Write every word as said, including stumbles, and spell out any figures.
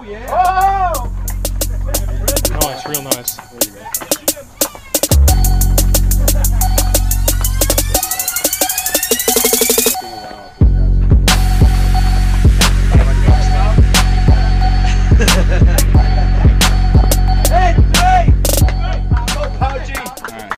yeah. Oh! Nice, real nice. Ha ha ha.